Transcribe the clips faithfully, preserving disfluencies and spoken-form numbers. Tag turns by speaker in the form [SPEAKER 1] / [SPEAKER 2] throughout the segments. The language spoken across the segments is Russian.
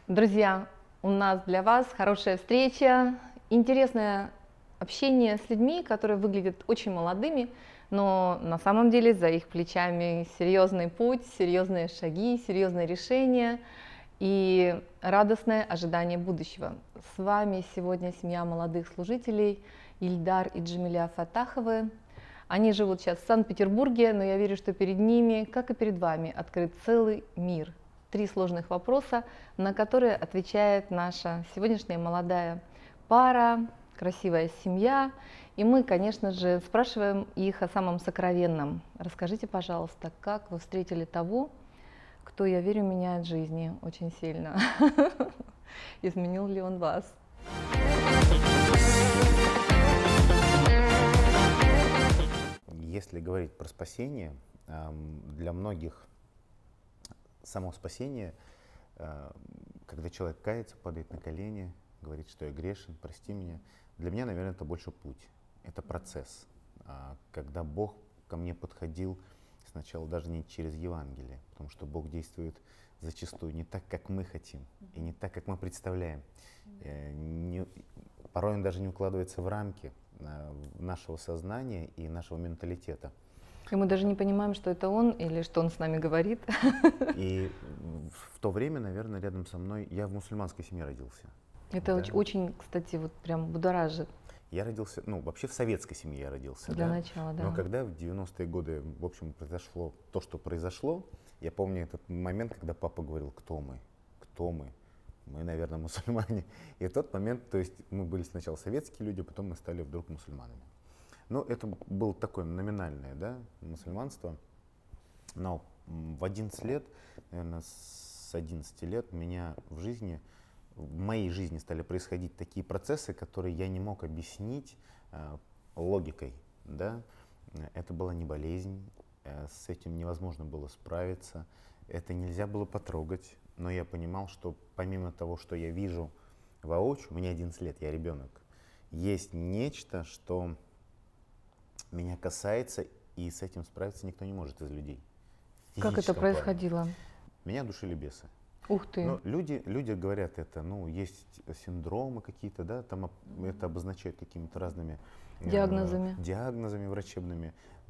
[SPEAKER 1] Друзья, у нас для вас хорошая встреча, интересное общение с людьми, которые выглядят очень молодыми, но на самом деле за их плечами серьезный путь, серьезные шаги, серьезные решения и радостное ожидание будущего. С вами сегодня семья молодых служителей Ильдар и Джамиля Фатаховы. Они живут сейчас в Санкт-Петербурге, но я верю, что перед ними, как и перед вами, открыт целый мир. Три сложных вопроса, на которые отвечает наша сегодняшняя молодая пара, красивая семья. И мы, конечно же, спрашиваем их о самом сокровенном. Расскажите, пожалуйста, как вы встретили того, кто, я верю, меняет жизни очень сильно? Изменил ли он вас?
[SPEAKER 2] Если говорить про спасение, для многих само спасение, когда человек кается, падает на колени, говорит, что я грешен, прости меня, для меня, наверное, это больше путь, это процесс. Когда Бог ко мне подходил сначала даже не через Евангелие, потому что Бог действует зачастую не так, как мы хотим, и не так, как мы представляем. Не, порой он даже не укладывается в рамки нашего сознания и нашего менталитета.
[SPEAKER 1] И мы даже не понимаем, что это он или что он с нами говорит.
[SPEAKER 2] И в то время, наверное, рядом со мной, я в мусульманской семье родился.
[SPEAKER 1] Это
[SPEAKER 2] да?
[SPEAKER 1] очень, очень, кстати, вот прям будоражит.
[SPEAKER 2] Я родился, ну, вообще в советской семье я родился.
[SPEAKER 1] Для
[SPEAKER 2] да?
[SPEAKER 1] начала, да.
[SPEAKER 2] Но когда в девяностые годы, в общем, произошло то, что произошло, я помню этот момент, когда папа говорил, кто мы, кто мы. Мы, наверное, мусульмане. И в тот момент, то есть мы были сначала советские люди, потом мы стали вдруг мусульманами. Ну, это было такое номинальное, да, мусульманство. Но в одиннадцать лет, наверное, с одиннадцати лет у меня в жизни, в моей жизни стали происходить такие процессы, которые я не мог объяснить э, логикой, да. Это была не болезнь, э, с этим невозможно было справиться, это нельзя было потрогать. Но я понимал, что помимо того, что я вижу воочию, мне одиннадцать лет, я ребенок, есть нечто, что меня касается, и с этим справиться никто не может из людей.
[SPEAKER 1] Как это происходило?
[SPEAKER 2] Плане. Меня душили бесы.
[SPEAKER 1] Ух ты!
[SPEAKER 2] Но люди, люди говорят это, ну, есть синдромы какие-то, да, там это обозначают какими-то разными
[SPEAKER 1] диагнозами,
[SPEAKER 2] э, диагнозами врачебными,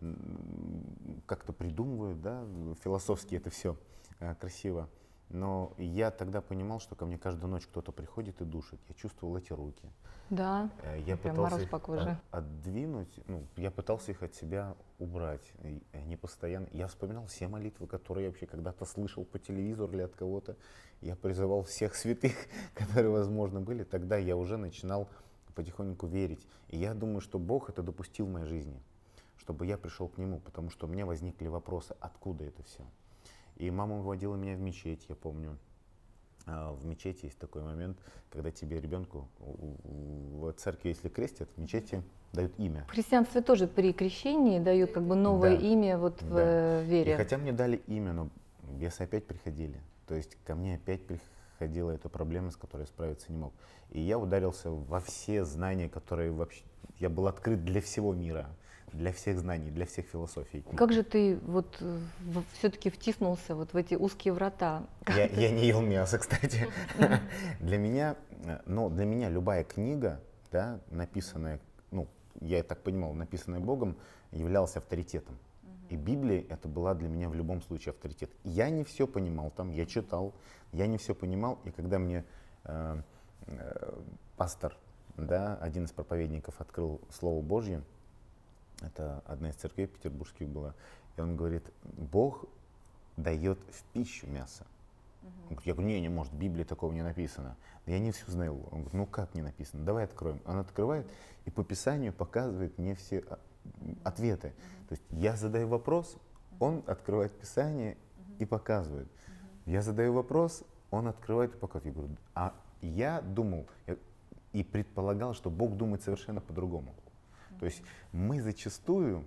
[SPEAKER 2] как-то придумывают, да, философски это все э, красиво. Но я тогда понимал, что ко мне каждую ночь кто-то приходит и душит. Я чувствовал эти руки.
[SPEAKER 1] Да,
[SPEAKER 2] я
[SPEAKER 1] прям
[SPEAKER 2] пытался
[SPEAKER 1] мороз по коже.
[SPEAKER 2] отдвинуть, ну, я пытался их от себя убрать. И они постоянно. Я вспоминал все молитвы, которые я вообще когда-то слышал по телевизору или от кого-то. Я призывал всех святых, которые, возможно, были. Тогда я уже начинал потихоньку верить. И я думаю, что Бог это допустил в моей жизни, чтобы я пришел к Нему, потому что у меня возникли вопросы, откуда это все. И мама выводила меня в мечеть, я помню. В мечети есть такой момент, когда тебе ребенку в церкви, если крестят, в мечети дают имя.
[SPEAKER 1] В христианстве тоже при крещении дают как бы новое
[SPEAKER 2] да,
[SPEAKER 1] имя вот
[SPEAKER 2] да.
[SPEAKER 1] в вере.
[SPEAKER 2] И хотя мне дали имя, но бесы опять приходили. То есть ко мне опять приходила эта проблема, с которой я справиться не мог. И я ударился во все знания, которые вообще... Я был открыт для всего мира. Для всех знаний, для всех философий.
[SPEAKER 1] Как же ты вот все-таки втиснулся вот в эти узкие врата?
[SPEAKER 2] Я, я не ел мясо, кстати. Для меня, но для меня любая книга, да, написанная, ну, я так понимал, написанная Богом, являлась авторитетом. И Библия это была для меня в любом случае авторитет. Я не все понимал там, я читал, я не все понимал, и когда мне э, э, пастор, да, один из проповедников открыл Слово Божье, это одна из церквей петербургских была, и он говорит, Бог дает в пищу мясо. Он говорит, я говорю, не, не может, в Библии такого не написано. Я не все знаю. Он говорит, ну как не написано, давай откроем. Он открывает и по Писанию показывает мне все ответы. То есть я задаю вопрос, он открывает Писание и показывает. Я задаю вопрос, он открывает и показывает. Я говорю, а я думал и предполагал, что Бог думает совершенно по-другому. То есть мы зачастую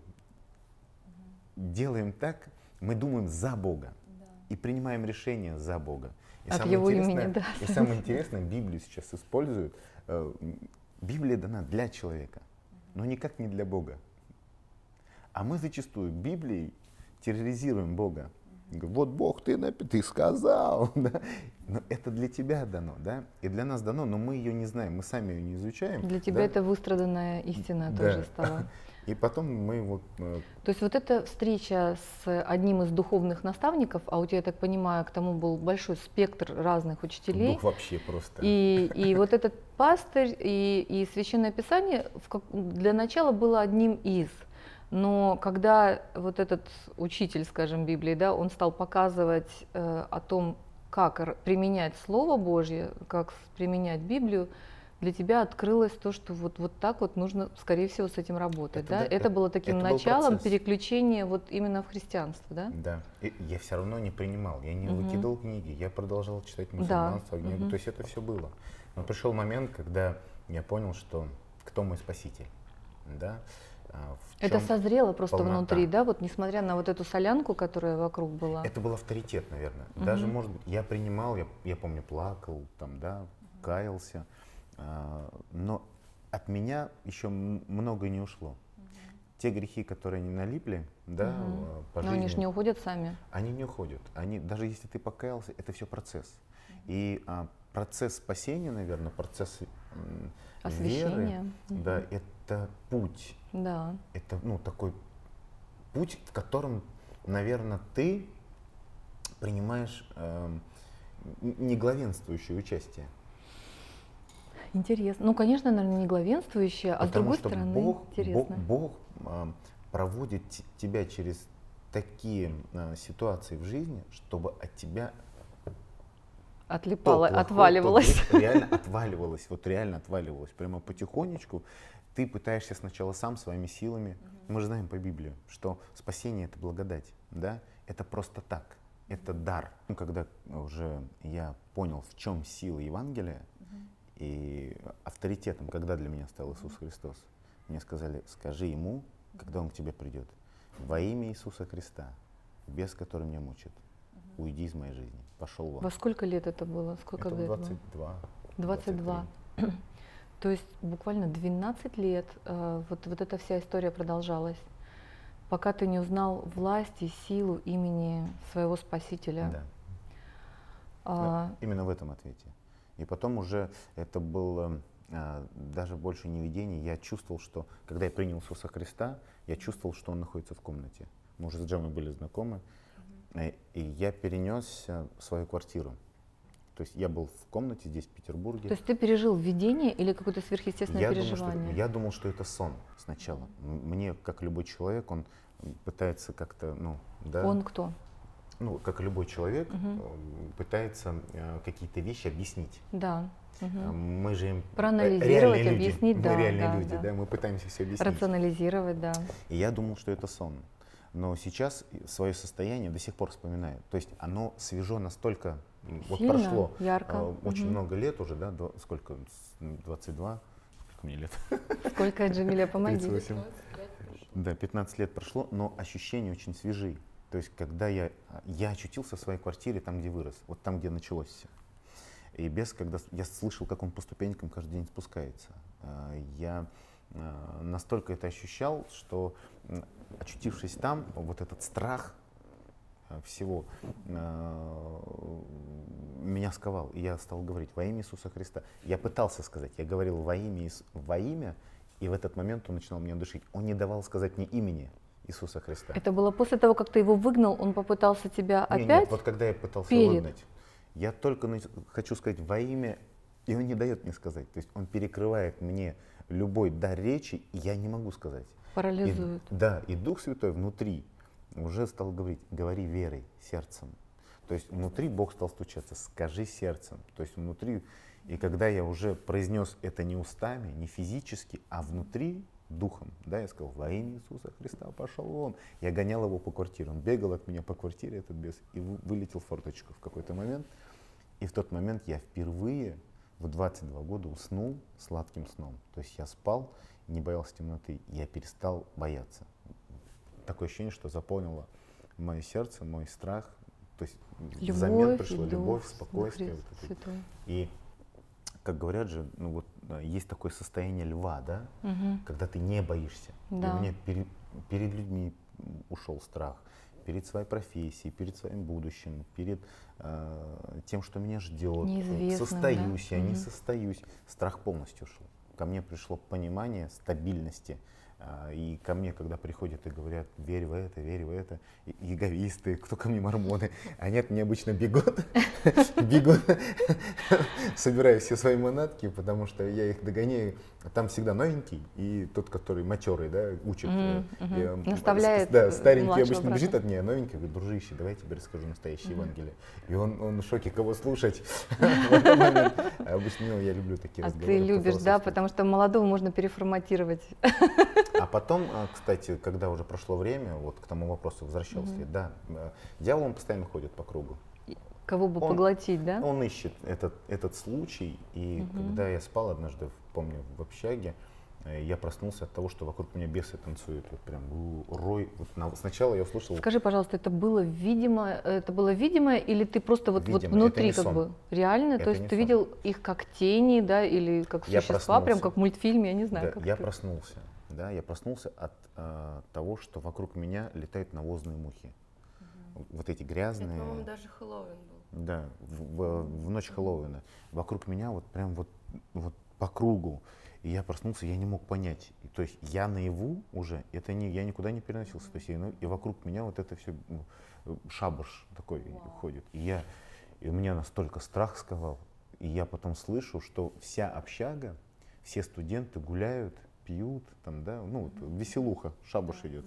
[SPEAKER 2] делаем так, мы думаем за Бога да. и принимаем решения за Бога. И
[SPEAKER 1] От Его имени, да.
[SPEAKER 2] И самое интересное, Библию сейчас используют. Библия дана для человека, но никак не для Бога. А мы зачастую Библией терроризируем Бога. Говорю, вот Бог, ты, напи- ты сказал. Да? Но это для тебя дано, да? И для нас дано, но мы ее не знаем, мы сами ее не изучаем.
[SPEAKER 1] Для тебя
[SPEAKER 2] да?
[SPEAKER 1] это выстраданная истина
[SPEAKER 2] Да.
[SPEAKER 1] тоже стала.
[SPEAKER 2] И потом мы вот... э,
[SPEAKER 1] То есть вот эта встреча с одним из духовных наставников, а у тебя, я так понимаю, к тому был большой спектр разных учителей,
[SPEAKER 2] Дух вообще просто.
[SPEAKER 1] и, и вот этот пастырь и, и Священное Писание в как- для начала было одним из. Но когда вот этот учитель, скажем, Библии, да, он стал показывать э, о том, как р- применять Слово Божье, как с- применять Библию, для тебя открылось то, что вот, вот так вот нужно, скорее всего, с этим работать.
[SPEAKER 2] Это
[SPEAKER 1] Да?
[SPEAKER 2] да,
[SPEAKER 1] Это
[SPEAKER 2] это-
[SPEAKER 1] было таким
[SPEAKER 2] это был
[SPEAKER 1] началом
[SPEAKER 2] процесс.
[SPEAKER 1] переключения вот именно в христианство, да?
[SPEAKER 2] Да. И я все равно не принимал, я не
[SPEAKER 1] Мгм.
[SPEAKER 2] выкидывал книги, я продолжал читать
[SPEAKER 1] Да.
[SPEAKER 2] мусульманство, книгу,
[SPEAKER 1] Мгм.
[SPEAKER 2] то есть это все было. Но пришел момент, когда я понял, что кто мой спаситель, да? А, в
[SPEAKER 1] Это
[SPEAKER 2] чём
[SPEAKER 1] созрело просто
[SPEAKER 2] полнота.
[SPEAKER 1] внутри, да, вот несмотря на вот эту солянку, которая вокруг была.
[SPEAKER 2] Это был авторитет, наверное.
[SPEAKER 1] Мгм.
[SPEAKER 2] Даже, может быть, я принимал, я, я помню, плакал, там, да, каялся, а, но от меня еще м- многое не ушло. Те грехи, которые они налипли, да,
[SPEAKER 1] Мгм.
[SPEAKER 2] а, по
[SPEAKER 1] Но
[SPEAKER 2] жизни,
[SPEAKER 1] они же не уходят сами.
[SPEAKER 2] они не уходят. Они, даже если ты покаялся, это все процесс. И а, процесс спасения, наверное, процесс м, веры,
[SPEAKER 1] Освящение. Мгм.
[SPEAKER 2] да, это путь.
[SPEAKER 1] Да.
[SPEAKER 2] Это, ну, такой путь, в котором, наверное, ты принимаешь эм, н- не главенствующее участие.
[SPEAKER 1] Интересно. Ну, конечно, наверное, не главенствующее, а с
[SPEAKER 2] Потому
[SPEAKER 1] другой
[SPEAKER 2] что
[SPEAKER 1] стороны,
[SPEAKER 2] Бог, Бог,
[SPEAKER 1] интересно.
[SPEAKER 2] Бог ам, проводит т- тебя через такие а, ситуации в жизни, чтобы от тебя то
[SPEAKER 1] Отлипало,
[SPEAKER 2] плохое, то
[SPEAKER 1] отваливалось.
[SPEAKER 2] грех реально отваливалось, вот реально отваливалось. Прямо потихонечку ты пытаешься сначала сам своими силами. Мы же знаем по Библии, что спасение — это благодать, да? Это просто так, это дар. Ну, когда уже я понял, в чем сила Евангелия, и авторитетом, когда для меня стал Иисус Христос, мне сказали, скажи ему, когда он к тебе придет, во имя Иисуса Христа, без которого меня мучат, уйди из моей жизни, пошел вон.
[SPEAKER 1] Во сколько лет это было? Сколько
[SPEAKER 2] Это в
[SPEAKER 1] лет было?
[SPEAKER 2] двадцать два.
[SPEAKER 1] двадцать два. То есть буквально двенадцать лет э, вот, вот эта вся история продолжалась, пока ты не узнал власть и силу имени своего Спасителя.
[SPEAKER 2] Да.
[SPEAKER 1] А,
[SPEAKER 2] Ну, именно в этом ответе. И потом уже это было а, даже больше не видение. Я чувствовал, что когда я принял Иисуса Христа, я чувствовал, что Он находится в комнате. Мы уже с Джемой были знакомы. И, и я перенесся в свою квартиру. То есть я был в комнате здесь, в Петербурге.
[SPEAKER 1] То есть ты пережил видение или какое-то сверхъестественное
[SPEAKER 2] я, думал, что,
[SPEAKER 1] переживание?
[SPEAKER 2] я думал, что это сон сначала. М- Мне, как любой человек, он пытается как-то, ну, да.
[SPEAKER 1] Он кто?
[SPEAKER 2] Ну, как и любой человек,
[SPEAKER 1] Мгм.
[SPEAKER 2] э, пытается э, какие-то вещи объяснить.
[SPEAKER 1] Да.
[SPEAKER 2] А
[SPEAKER 1] Мгм.
[SPEAKER 2] Мы же им
[SPEAKER 1] Проанализировать,
[SPEAKER 2] реальные люди.
[SPEAKER 1] объяснить,
[SPEAKER 2] Мы
[SPEAKER 1] да,
[SPEAKER 2] реальные
[SPEAKER 1] да,
[SPEAKER 2] люди,
[SPEAKER 1] да.
[SPEAKER 2] да. Мы пытаемся все объяснить.
[SPEAKER 1] Рационализировать, да.
[SPEAKER 2] И я думал, что это сон. Но сейчас свое состояние до сих пор вспоминаю. То есть оно свежо настолько, м, вот
[SPEAKER 1] Сильно,
[SPEAKER 2] прошло
[SPEAKER 1] ярко.
[SPEAKER 2] э, очень
[SPEAKER 1] Мгм.
[SPEAKER 2] много лет уже, да, дво- сколько, С- двадцать два, сколько мне лет?
[SPEAKER 1] Сколько, Джамиля, помоги.
[SPEAKER 2] тридцать восемь. Да, пятнадцать лет прошло, но ощущения очень свежи. То есть, когда я, я очутился в своей квартире, там, где вырос, вот там, где началось все. И без, когда с- я слышал, как он по ступенькам каждый день спускается. А, Я а, настолько это ощущал, что, м, очутившись там, вот этот страх а, всего а, меня сковал. И я стал говорить во имя Иисуса Христа. Я пытался сказать, я говорил во имя, Иис- во имя, и в этот момент он начинал меня душить. Он не давал сказать мне имени Иисуса Христа.
[SPEAKER 1] Это было после того, как ты его выгнал, он попытался тебя
[SPEAKER 2] Не,
[SPEAKER 1] опять?
[SPEAKER 2] Нет, вот когда я пытался
[SPEAKER 1] перед?
[SPEAKER 2] выгнать, я только на- хочу сказать во имя, и он не дает мне сказать. То есть он перекрывает мне любой дар речи, и я не могу сказать.
[SPEAKER 1] Парализует.
[SPEAKER 2] И, да, и Дух Святой внутри уже стал говорить, говори верой, сердцем. То есть внутри Бог стал стучаться, скажи сердцем. То есть внутри, и когда я уже произнес это не устами, не физически, а внутри, духом, да, я сказал, во имя Иисуса Христа пошел вон. Я гонял его по квартире, он бегал от меня по квартире, этот бес, и вы- вылетел в форточку в какой-то момент. И в тот момент я впервые в двадцать два года уснул сладким сном. То есть я спал, не боялся темноты, я перестал бояться. Такое ощущение, что заполнило мое сердце, мой страх. То есть взамен
[SPEAKER 1] Любовь,
[SPEAKER 2] пришло
[SPEAKER 1] и
[SPEAKER 2] любовь,
[SPEAKER 1] Дух
[SPEAKER 2] спокойствие.
[SPEAKER 1] Христ
[SPEAKER 2] вот это.
[SPEAKER 1] Святой.
[SPEAKER 2] И как говорят же, ну вот да, есть такое состояние льва, да,
[SPEAKER 1] Мгм.
[SPEAKER 2] когда ты не боишься. И
[SPEAKER 1] Да.
[SPEAKER 2] у меня перед, перед людьми ушел страх, перед своей профессией, перед своим будущим, перед э, тем, что меня ждет.
[SPEAKER 1] Неизвестно,
[SPEAKER 2] состоюсь
[SPEAKER 1] да?
[SPEAKER 2] я,
[SPEAKER 1] Угу.
[SPEAKER 2] не состоюсь. Страх полностью ушел. Ко мне пришло понимание стабильности. И ко мне, когда приходят и говорят, верь в это, верь в это, яговисты, кто ко мне мормоны, они от меня обычно бегут, бегут, собираю все свои манатки, потому что я их догоняю. Там всегда новенький и тот, который матерый, да, учит.
[SPEAKER 1] Наставляет.
[SPEAKER 2] Да, старенький обычно бежит от меня, а новенький говорит, дружище, давай я тебе расскажу настоящее Евангелие. И он, он в шоке, кого слушать в этот момент. Обычно ну, я люблю такие
[SPEAKER 1] а
[SPEAKER 2] разговоры.
[SPEAKER 1] А ты любишь, да, потому что молодого можно переформатировать.
[SPEAKER 2] А потом, кстати, когда уже прошло время, вот к тому вопросу возвращался, mm-hmm. да, дьявол он постоянно ходит по кругу.
[SPEAKER 1] Кого бы
[SPEAKER 2] он,
[SPEAKER 1] поглотить, да?
[SPEAKER 2] Он ищет этот, этот случай, и mm-hmm. когда я спал однажды, помню, в общаге, я проснулся от того, что вокруг меня бесы танцуют, вот прям рой. Вот на, сначала я услышал.
[SPEAKER 1] Скажи, пожалуйста, это было видимо, это было видимо, или ты просто вот, вот внутри как сон. бы реально, это то есть ты сон. видел их как тени, да, или как я существа, прям как в мультфильме, я не знаю.
[SPEAKER 2] Да,
[SPEAKER 1] как
[SPEAKER 2] я
[SPEAKER 1] ты.
[SPEAKER 2] проснулся. Да, я проснулся от э, того, что вокруг меня летают навозные мухи. Угу. Вот эти грязные.
[SPEAKER 3] Это, по-моему, даже Хэллоуин был.
[SPEAKER 2] Да, в, в, в ночь Хэллоуина. Вокруг меня вот прям вот, вот по кругу. И я проснулся, я не мог понять. И, то есть я наяву уже, это не, я никуда не переносился. Mm-hmm. То есть я, и вокруг меня вот это все, ну, шабаш такой wow. ходит. И, я, и у меня настолько страх сковал. И я потом слышу, что вся общага, все студенты гуляют, пьют, там, да, ну, вот, веселуха, шабаш идет.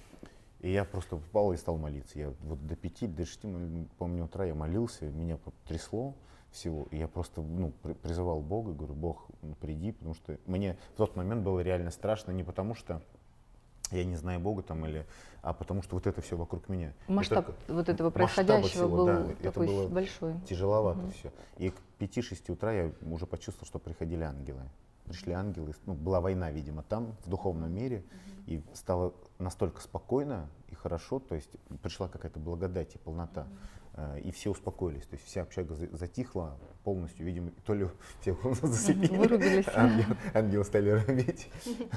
[SPEAKER 2] И я просто упал и стал молиться. Я вот до пяти, до шести, помню, утра я молился, меня трясло всего. И я просто, ну, призывал Бога, говорю, Бог, ну, приди, потому что мне в тот момент было реально страшно, не потому что я не знаю Бога там, или, а потому что вот это все вокруг меня.
[SPEAKER 1] Масштаб только, вот этого происходящего всего, был
[SPEAKER 2] да,
[SPEAKER 1] такой
[SPEAKER 2] это было
[SPEAKER 1] большой.
[SPEAKER 2] Тяжеловато
[SPEAKER 1] угу.
[SPEAKER 2] все. И к пяти-шести утра я уже почувствовал, что приходили ангелы. Пришли ангелы, ну, была война, видимо, там, в духовном мире, mm-hmm. и стало настолько спокойно и хорошо, то есть пришла какая-то благодать и полнота, mm-hmm. э, и все успокоились, то есть вся общага затихла полностью, видимо, то ли все зацепили,
[SPEAKER 1] вырубились,
[SPEAKER 2] ангел, ангелы стали рубить.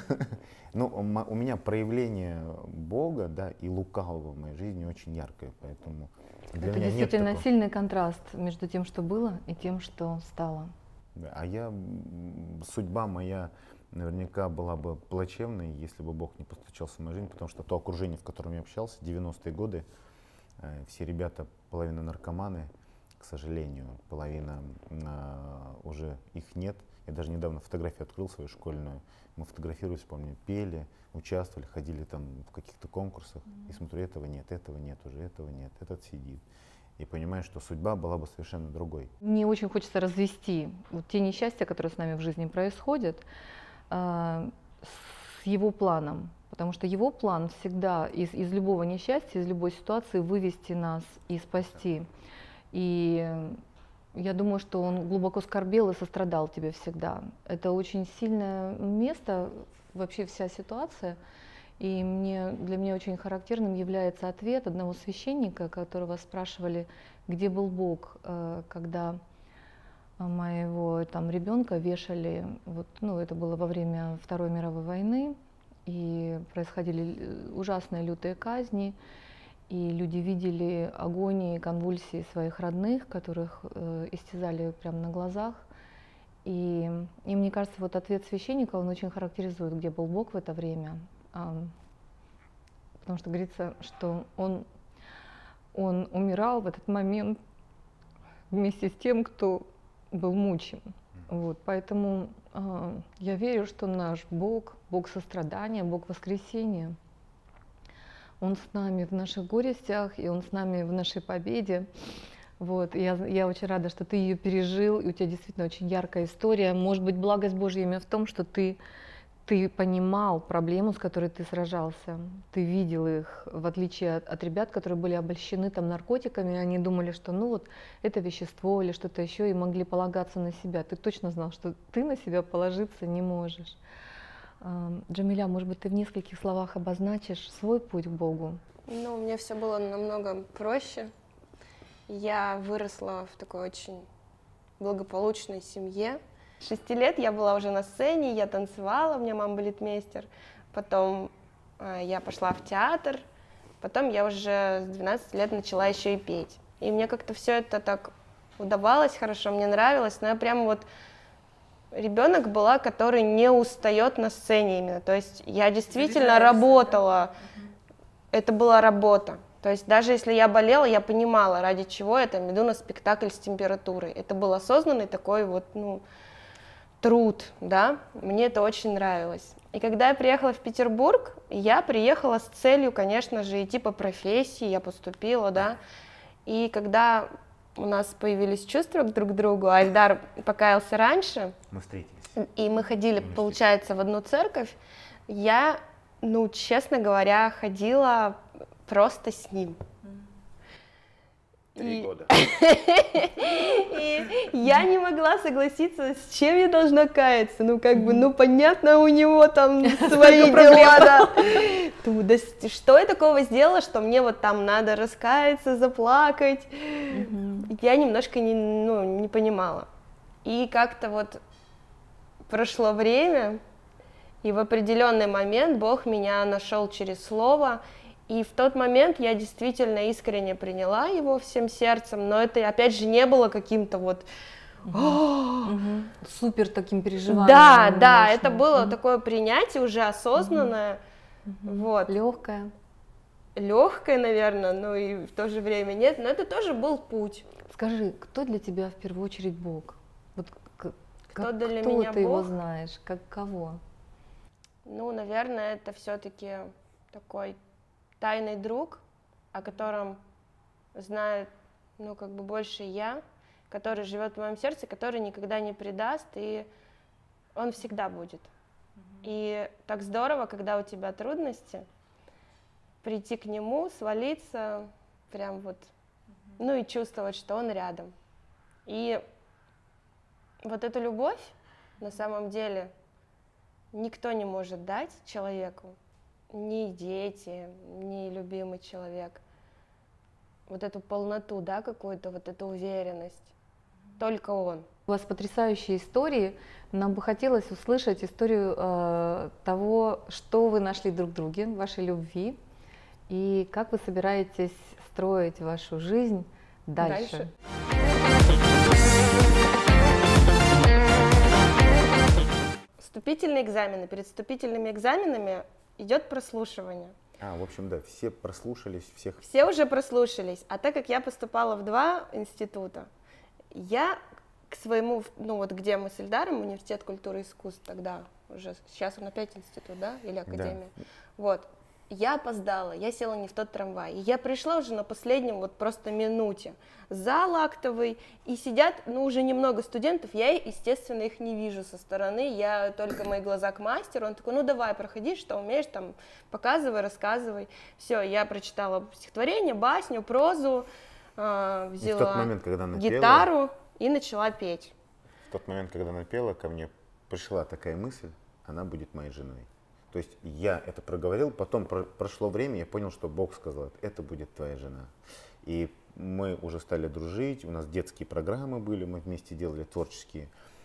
[SPEAKER 2] Ну, у меня проявление Бога, да, и лукавого в моей жизни очень яркое, поэтому для
[SPEAKER 1] это
[SPEAKER 2] меня
[SPEAKER 1] действительно
[SPEAKER 2] нет
[SPEAKER 1] сильный контраст между тем, что было, и тем, что стало.
[SPEAKER 2] А я, судьба моя наверняка была бы плачевной, если бы Бог не постучался в мою жизнь, потому что то окружение, в котором я общался, девяностые годы, э, все ребята, половина наркоманы, к сожалению, половина э, уже их нет. Я даже недавно фотографию открыл свою школьную, мы фотографировались, помню, пели, участвовали, ходили там в каких-то конкурсах, mm-hmm. и смотрю, этого нет, этого нет, уже этого нет, этот сидит. И понимаю, что судьба была бы совершенно другой.
[SPEAKER 1] Мне очень хочется развести вот те несчастья, которые с нами в жизни происходят, э, с его планом. Потому что его план всегда из, из любого несчастья, из любой ситуации вывести нас и спасти. И я думаю, что он глубоко скорбел и сострадал тебе всегда. Это очень сильное место, вообще вся ситуация. И мне, для меня очень характерным является ответ одного священника, которого спрашивали, где был Бог, когда моего там ребенка вешали, вот, ну, это было во время Второй мировой войны, и происходили ужасные лютые казни, и люди видели агонии, конвульсии своих родных, которых э, истязали прямо на глазах. И, и мне кажется, вот ответ священника, он очень характеризует, где был Бог в это время. Потому что говорится, что он, он умирал в этот момент вместе с тем, кто был мучим. Вот, поэтому э, я верю, что наш Бог, Бог сострадания, Бог воскресения, Он с нами в наших горестях, и Он с нами в нашей победе. Вот, я, я очень рада, что ты ее пережил, и у тебя действительно очень яркая история. Может быть, благость Божья именно в том, что ты Ты понимал проблему, с которой ты сражался, ты видел их, в отличие от, от ребят, которые были обольщены там наркотиками, они думали, что ну вот это вещество или что-то еще, и могли полагаться на себя. Ты точно знал, что ты на себя положиться не можешь. Джамиля, может быть, ты в нескольких словах обозначишь свой путь к Богу?
[SPEAKER 3] Ну, у меня все было намного проще. Я выросла в такой очень благополучной семье. С шести лет я была уже на сцене, я танцевала, у меня мама балетмейстер. Потом э, я пошла в театр, Потом я уже с двенадцати лет начала еще и петь. И мне как-то все это так удавалось хорошо, мне нравилось, но я прямо вот ребенок была, который не устает на сцене именно. То есть я действительно работала, это была работа. То есть даже если я болела, я понимала, ради чего я там иду на спектакль с температурой. Это был осознанный такой вот, ну, труд, да, мне это очень нравилось. И когда я приехала в Петербург, я приехала с целью, конечно же, идти по профессии, я поступила, да, и когда у нас появились чувства друг к другу, а Ильдар покаялся раньше,
[SPEAKER 2] мы встретились, и
[SPEAKER 3] мы ходили, мы получается, в одну церковь, я, ну, честно говоря, ходила просто с ним.
[SPEAKER 2] Три года.
[SPEAKER 3] И я не могла согласиться, с чем я должна каяться. Ну, как бы, ну, понятно, у него там свои дела, да. Да что я такого сделала, что мне вот там надо раскаяться, заплакать? Я немножко не, ну, не понимала. И как-то вот прошло время, и в определенный момент Бог меня нашел через слово. И в тот момент я действительно искренне приняла его всем сердцем, но это, опять же, не было каким-то вот...
[SPEAKER 1] Угу. Супер таким переживанием.
[SPEAKER 3] Да, да, это было угу. такое принятие уже осознанное, угу. вот.
[SPEAKER 1] Легкое.
[SPEAKER 3] Легкое, наверное, но и в то же время нет, но это тоже был путь.
[SPEAKER 1] Скажи, кто для тебя в первую очередь Бог? Вот как,
[SPEAKER 3] кто для
[SPEAKER 1] кто
[SPEAKER 3] меня
[SPEAKER 1] ты
[SPEAKER 3] Бог?
[SPEAKER 1] Его знаешь, как кого?
[SPEAKER 3] Ну, наверное, это все-таки такой... тайный друг, о котором знает, ну, как бы больше я, который живет в моем сердце, который никогда не предаст, и он всегда будет. Mm-hmm. И так здорово, когда у тебя трудности, прийти к нему, свалиться, прям вот, mm-hmm. ну, и чувствовать, что он рядом. И вот эту любовь, на самом деле, никто не может дать человеку, ни дети, ни любимый человек, вот эту полноту, да, какую-то, вот эту уверенность, только он.
[SPEAKER 1] У вас потрясающие истории, нам бы хотелось услышать историю э, того, что вы нашли друг в друге, вашей любви, и как вы собираетесь строить вашу жизнь дальше. Дальше.
[SPEAKER 3] Вступительные экзамены. Перед вступительными экзаменами идет прослушивание.
[SPEAKER 2] А, в общем, да, все прослушались, всех...
[SPEAKER 3] Все уже прослушались, а так как я поступала в два института, я к своему, ну вот где мы с Ильдаром, университет культуры и искусств тогда, уже сейчас он опять институт, да, или академия, да. Вот, я опоздала, я села не в тот трамвай, и я пришла уже на последнем вот просто минуте, зал актовый, и сидят, ну, уже немного студентов, я, естественно, их не вижу со стороны, я только мои глаза к мастеру, он такой, ну, давай, проходи, что умеешь, там, показывай, рассказывай. Все, я прочитала стихотворение, басню, прозу, э, взяла
[SPEAKER 2] в тот момент, когда она
[SPEAKER 3] гитару
[SPEAKER 2] пела,
[SPEAKER 3] и начала петь.
[SPEAKER 2] В тот момент, когда она пела, ко мне пришла такая мысль, она будет моей женой. То есть я это проговорил, потом про- прошло время, я понял, что Бог сказал, это будет твоя жена. И мы уже стали дружить, у нас детские программы были, мы вместе делали творческие.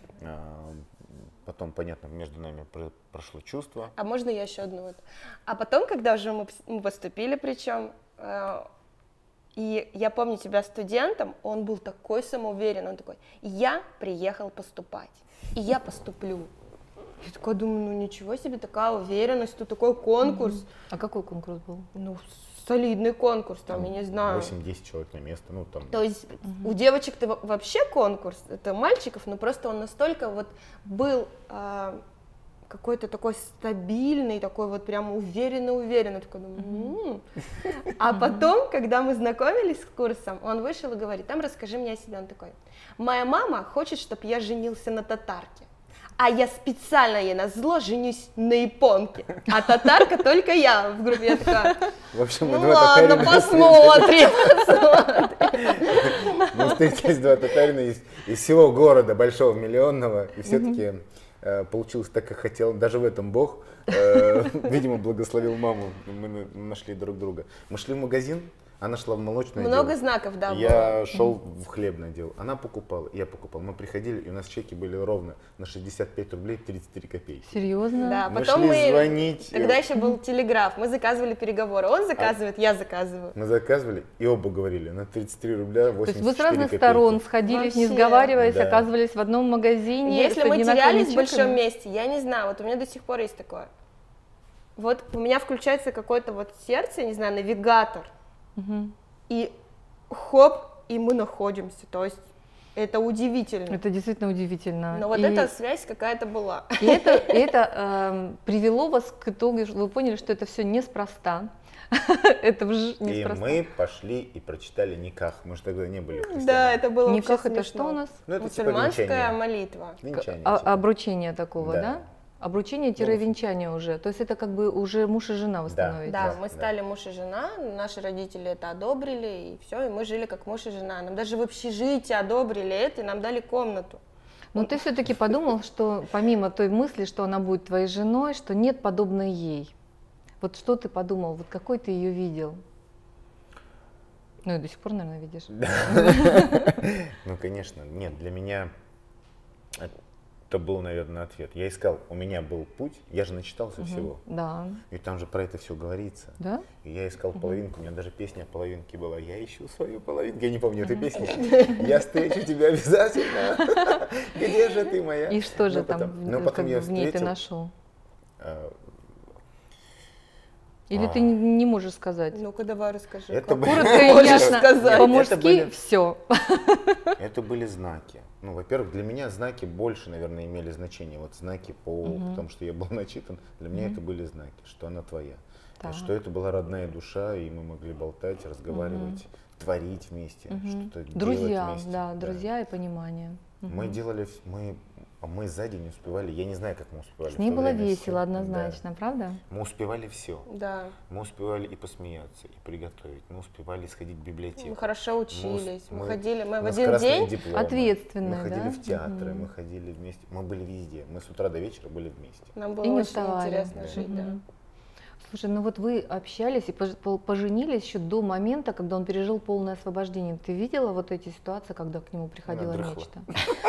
[SPEAKER 2] Потом, понятно, между нами прошло чувство.
[SPEAKER 3] А можно я еще одну? Вот. А потом, когда уже мы, мы поступили, причем, э, и я помню тебя студентом, он был такой самоуверен, он такой, я приехал поступать, и я поступлю. Я такая думаю, ну ничего себе, такая уверенность, тут такой конкурс. Mm-hmm.
[SPEAKER 1] А какой конкурс был?
[SPEAKER 3] Ну, солидный конкурс, там, там я не знаю.
[SPEAKER 2] восемь-десять человек на место, ну там.
[SPEAKER 3] То есть mm-hmm. у девочек-то вообще конкурс, это мальчиков, но просто он настолько вот был а, какой-то такой стабильный, такой вот прям уверенный-уверенный. Такой, думаю, mm-hmm. А потом, когда мы знакомились с курсом, он вышел и говорит, там расскажи мне о себе. Он такой, моя мама хочет, чтобы я женился на татарке. А я специально ей назло женюсь на японке, а татарка только я в группе. Я такая,
[SPEAKER 2] в общем,
[SPEAKER 3] ну ладно, посмотрим, посмотрим.
[SPEAKER 2] Мы встретились два татарина из, из всего города, большого, миллионного, и все-таки э, получилось так, как хотел. Даже в этом Бог, э, видимо, благословил маму, мы нашли друг друга. Мы шли в магазин, Она шла в молочное
[SPEAKER 3] Много
[SPEAKER 2] дело.
[SPEAKER 3] знаков, да,
[SPEAKER 2] Я
[SPEAKER 3] было.
[SPEAKER 2] шел в хлебное дело. Она покупала, я покупал. Мы приходили, и у нас чеки были ровно на шестьдесят пять рублей тридцать три копейки.
[SPEAKER 1] Серьезно?
[SPEAKER 3] Да,
[SPEAKER 2] Мы
[SPEAKER 3] потом
[SPEAKER 2] шли
[SPEAKER 3] мы,
[SPEAKER 2] звонить.
[SPEAKER 3] тогда еще был телеграф, мы заказывали переговоры. Он заказывает, я заказываю.
[SPEAKER 2] Мы заказывали, и оба говорили, на тридцать три рубля
[SPEAKER 1] То есть
[SPEAKER 2] восемьдесят
[SPEAKER 1] вы с
[SPEAKER 2] четыре
[SPEAKER 1] разных
[SPEAKER 2] копейки.
[SPEAKER 1] сторон сходились, не
[SPEAKER 3] Вообще.
[SPEAKER 1] сговариваясь,
[SPEAKER 2] Да.
[SPEAKER 1] оказывались в одном магазине.
[SPEAKER 3] Если
[SPEAKER 1] с
[SPEAKER 3] мы
[SPEAKER 1] одинаковыми
[SPEAKER 3] терялись в
[SPEAKER 1] чеками?
[SPEAKER 3] большом месте, я не знаю, вот у меня до сих пор есть такое. Вот у меня включается какое-то вот сердце, не знаю, навигатор,
[SPEAKER 1] Мгм.
[SPEAKER 3] и хоп, и мы находимся, то есть это удивительно.
[SPEAKER 1] Это действительно удивительно.
[SPEAKER 3] Но вот
[SPEAKER 1] И-
[SPEAKER 3] эта связь какая-то была.
[SPEAKER 1] И это, и это эм, привело вас к итогу, что вы поняли, что это все неспроста. Это вж-
[SPEAKER 2] И
[SPEAKER 1] неспроста.
[SPEAKER 2] мы пошли и прочитали никах. Мы же тогда не были христианами.
[SPEAKER 3] Да, это было вообще
[SPEAKER 1] Никак это
[SPEAKER 3] смешно.
[SPEAKER 1] что у нас?
[SPEAKER 2] Ну, это типа
[SPEAKER 3] Мусульманская
[SPEAKER 2] венчание.
[SPEAKER 3] молитва.
[SPEAKER 2] Венчание,
[SPEAKER 1] А-
[SPEAKER 2] типа.
[SPEAKER 1] Обручение такого,
[SPEAKER 2] Да.
[SPEAKER 1] да? Обручение-венчание уже. То есть это как бы уже муж и жена вы
[SPEAKER 2] Да.
[SPEAKER 1] становитесь.
[SPEAKER 3] Да,
[SPEAKER 2] Да,
[SPEAKER 3] мы
[SPEAKER 2] да.
[SPEAKER 3] стали муж и жена, наши родители это одобрили, и все, и мы жили как муж и жена. Нам даже в общежитии одобрили это, и нам дали комнату.
[SPEAKER 1] Но ты все-таки подумал, что помимо той мысли, что она будет твоей женой, что нет подобной ей. Вот что ты подумал, вот какой ты ее видел? Ну и до сих пор, наверное, видишь.
[SPEAKER 2] Ну, конечно, нет, для меня это был, наверное, ответ. Я искал, у меня был путь, я же начитался всего.
[SPEAKER 1] Да.
[SPEAKER 2] И там же про это все говорится.
[SPEAKER 1] Да?
[SPEAKER 2] И я искал половинку, у меня даже песня о половинке была. Я ищу свою половинку. Я не помню этой песни. Я встречу тебя обязательно. Где же ты моя?
[SPEAKER 1] И что же
[SPEAKER 2] Ну,
[SPEAKER 1] там
[SPEAKER 2] потом-
[SPEAKER 1] в-
[SPEAKER 2] ну,
[SPEAKER 1] как
[SPEAKER 2] потом
[SPEAKER 1] бы
[SPEAKER 2] я
[SPEAKER 1] в ней ты
[SPEAKER 2] встретил,
[SPEAKER 1] нашел?
[SPEAKER 2] э,
[SPEAKER 1] Или
[SPEAKER 2] А.
[SPEAKER 1] ты не, не можешь сказать?
[SPEAKER 3] Ну-ка, давай расскажи.
[SPEAKER 2] Это
[SPEAKER 3] как.
[SPEAKER 2] было-
[SPEAKER 1] Коротко и
[SPEAKER 3] Можешь
[SPEAKER 1] ясно,
[SPEAKER 3] сказать.
[SPEAKER 2] Это
[SPEAKER 1] по-мужски
[SPEAKER 2] были-
[SPEAKER 1] все.
[SPEAKER 2] Это были знаки. Ну, во-первых, для меня знаки больше, наверное, имели значение. Вот знаки по, потому что я был начитан, для меня это были знаки, что она твоя.
[SPEAKER 1] Так.
[SPEAKER 2] Что это была родная душа, и мы могли болтать, разговаривать, творить вместе, что-то
[SPEAKER 1] Друзья,
[SPEAKER 2] делать вместе.
[SPEAKER 1] да, друзья и понимание.
[SPEAKER 2] Мы делали, вс- мы, а мы сзади не успевали, я не знаю, как мы успевали.
[SPEAKER 1] С
[SPEAKER 2] в
[SPEAKER 1] ней
[SPEAKER 2] то
[SPEAKER 1] было
[SPEAKER 2] время
[SPEAKER 1] весело,
[SPEAKER 2] всё.
[SPEAKER 1] однозначно, правда?
[SPEAKER 2] Да. Мы успевали все.
[SPEAKER 3] Да,
[SPEAKER 2] Мы успевали и посмеяться, и приготовить. Мы успевали сходить в библиотеку.
[SPEAKER 3] мы хорошо учились,
[SPEAKER 2] Мы,
[SPEAKER 3] мы,
[SPEAKER 2] мы-
[SPEAKER 3] ходили, мы
[SPEAKER 2] у
[SPEAKER 3] в
[SPEAKER 2] нас
[SPEAKER 3] один
[SPEAKER 2] красные
[SPEAKER 3] день,
[SPEAKER 2] дипломы.
[SPEAKER 1] Ответственные,
[SPEAKER 2] Мы ходили
[SPEAKER 1] да?
[SPEAKER 2] в театры,
[SPEAKER 1] Мгм.
[SPEAKER 2] мы ходили вместе, мы были везде. Мы с утра до вечера были вместе.
[SPEAKER 3] нам было
[SPEAKER 1] И не
[SPEAKER 3] очень
[SPEAKER 1] уставали.
[SPEAKER 3] интересно
[SPEAKER 2] Да.
[SPEAKER 3] жить, да.
[SPEAKER 1] Мгм. Слушай, ну вот вы общались и пож- по- поженились еще до момента, когда он пережил полное освобождение. Ты видела вот эти ситуации, когда к нему приходило
[SPEAKER 2] дрыхла.
[SPEAKER 1] нечто?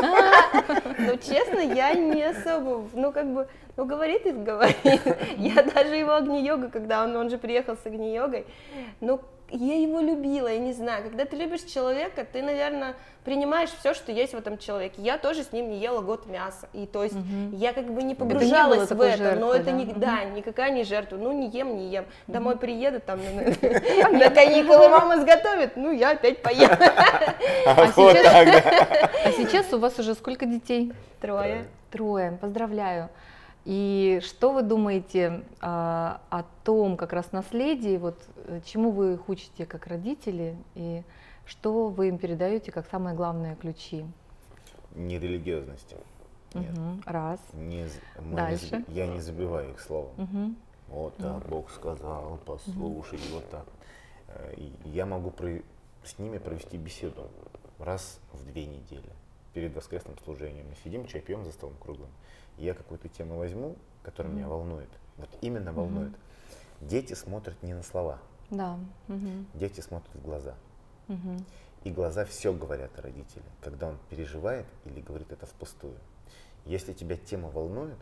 [SPEAKER 3] Ну, честно, я не особо, ну, как бы, ну, говорит и говорит. Я даже его Агни-йога, когда он, он же приехал с Агни-йогой, ну, я его любила, я не знаю. Когда ты любишь человека, ты, наверное, принимаешь все, что есть в этом человеке. Я тоже с ним не ела год мяса. И то есть
[SPEAKER 1] Мгм.
[SPEAKER 3] я как бы не
[SPEAKER 1] Это не было
[SPEAKER 3] погружалась в
[SPEAKER 1] такой
[SPEAKER 3] это, но
[SPEAKER 1] жертвой,
[SPEAKER 3] это
[SPEAKER 1] да?
[SPEAKER 3] не,
[SPEAKER 1] Мгм.
[SPEAKER 3] да, никакая не жертва. Ну, не ем, не ем. Домой приеду, там на, на каникулы мама сготовит, ну, я опять поем.
[SPEAKER 2] А
[SPEAKER 1] вот
[SPEAKER 2] вот так, да.
[SPEAKER 1] А сейчас у вас уже сколько детей?
[SPEAKER 3] Трое.
[SPEAKER 1] Трое. Поздравляю. И что вы думаете а, о том как раз наследии, вот э, чему вы их учите как родители, и что вы им передаете как самые главные ключи?
[SPEAKER 2] Нерелигиозность. Нет.
[SPEAKER 1] Мгм. Раз.
[SPEAKER 2] Не, з- мы не
[SPEAKER 1] Дальше.
[SPEAKER 2] заби- я не забиваю их словом.
[SPEAKER 1] Мгм.
[SPEAKER 2] Вот так Бог сказал, послушай, вот так. Э, и Я могу про- с ними провести беседу раз в две недели перед воскресным служением. Мы сидим, чай пьем за столом круглым. И я какую-то тему возьму, которая меня волнует. Вот именно волнует. Дети смотрят не на слова,
[SPEAKER 1] Да. Мгм.
[SPEAKER 2] дети смотрят в глаза.
[SPEAKER 1] Мгм.
[SPEAKER 2] И глаза все говорят о родителе, когда он переживает или говорит это впустую. Если тебя тема волнует,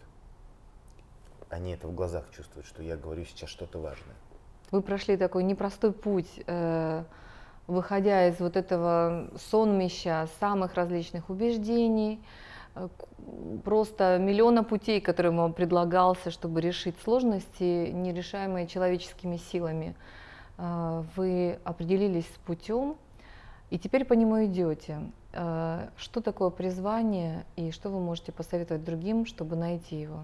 [SPEAKER 2] они это в глазах чувствуют, что я говорю сейчас что-то важное.
[SPEAKER 1] Вы прошли такой непростой путь, э, выходя из вот этого сонмища самых различных убеждений, э, к- просто миллиона путей, которым вам предлагался, чтобы решить сложности, нерешаемые человеческими силами. Э, Вы определились с путем, и теперь по нему идете. Э, Что такое призвание, и что вы можете посоветовать другим, чтобы найти его?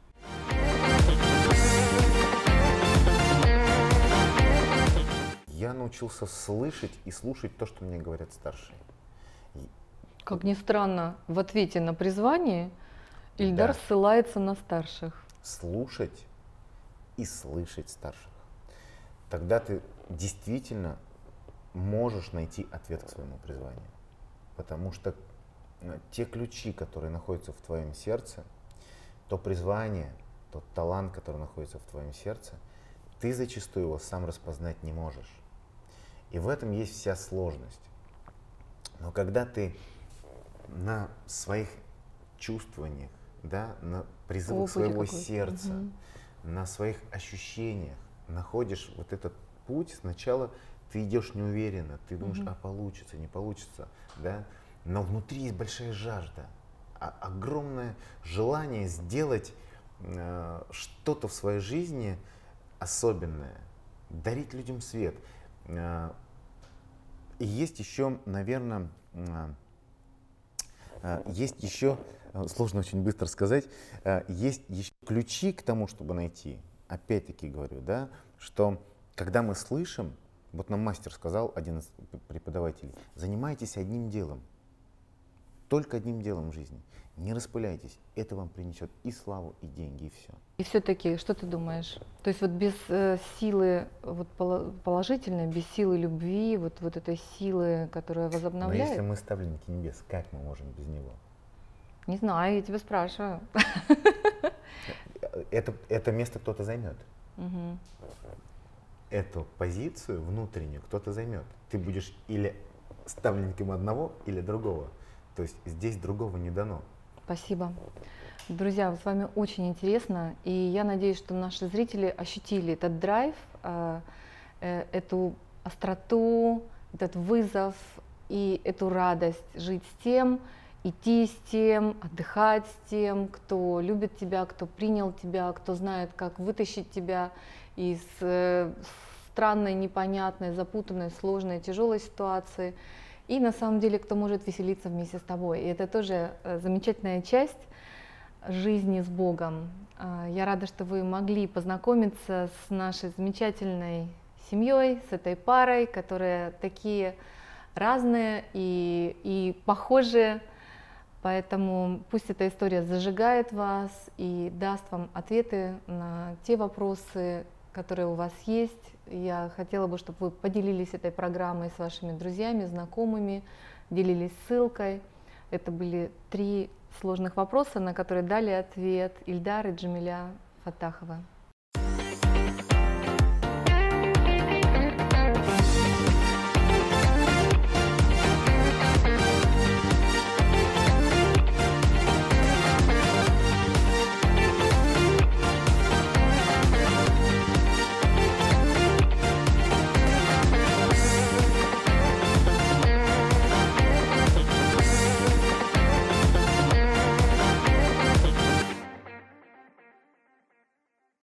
[SPEAKER 2] Я научился слышать и слушать то, что мне говорят старшие.
[SPEAKER 1] Как ни странно, в ответе на призвание Ильдар
[SPEAKER 2] Да.
[SPEAKER 1] ссылается на старших.
[SPEAKER 2] Слушать и слышать старших. Тогда ты действительно можешь найти ответ к своему призванию. Потому что э, те ключи, которые находятся в твоем сердце, то призвание, тот талант, который находится в твоем сердце, ты зачастую его сам распознать не можешь. И в этом есть вся сложность. Но когда ты на своих чувствованиях, да, на призывах
[SPEAKER 1] Опыте
[SPEAKER 2] своего
[SPEAKER 1] какой-то.
[SPEAKER 2] сердца,
[SPEAKER 1] Мгм.
[SPEAKER 2] на своих ощущениях находишь вот этот путь, сначала ты идешь неуверенно, ты думаешь,
[SPEAKER 1] Мгм.
[SPEAKER 2] а получится, не получится, да, но внутри есть большая жажда, а- огромное желание сделать э, что-то в своей жизни особенное, дарить людям свет. Э, И есть еще, наверное, есть еще, э, сложно очень быстро сказать, э, есть еще ключи к тому, чтобы найти. Опять-таки говорю, да, что когда мы слышим, вот нам мастер сказал, один из преподавателей, занимайтесь одним делом, только одним делом в жизни. Не распыляйтесь, это вам принесет и славу, и деньги, и все.
[SPEAKER 1] И все-таки, что ты думаешь? То есть вот без э, силы вот, пола- положительной, без силы любви, вот, вот этой силы, которая
[SPEAKER 2] Но
[SPEAKER 1] возобновляет?
[SPEAKER 2] если мы ставленники небес, как мы можем без него?
[SPEAKER 1] Не знаю, я тебя спрашиваю.
[SPEAKER 2] Это, это место кто-то займет.
[SPEAKER 1] Мгм.
[SPEAKER 2] Эту позицию внутреннюю кто-то займет. Ты будешь или ставленником одного, или другого. То есть здесь другого не дано.
[SPEAKER 1] Спасибо. Друзья, с вами очень интересно, и я надеюсь, что наши зрители ощутили этот драйв, э, э, эту остроту, этот вызов и эту радость жить с тем, идти с тем, отдыхать с тем, кто любит тебя, кто принял тебя, кто знает, как вытащить тебя из э, странной, непонятной, запутанной, сложной, тяжелой ситуации. И на самом деле, кто может веселиться вместе с тобой. И это тоже э, замечательная часть жизни с Богом. А, Я рада, что вы могли познакомиться с нашей замечательной семьей, с этой парой, которые такие разные и, и похожие. Поэтому пусть эта история зажигает вас и даст вам ответы на те вопросы, которые у вас есть. Я хотела бы, чтобы вы поделились этой программой с вашими друзьями, знакомыми, делились ссылкой. Это были три сложных вопроса, на которые дали ответ Ильдар и Джамиля Фаттахова.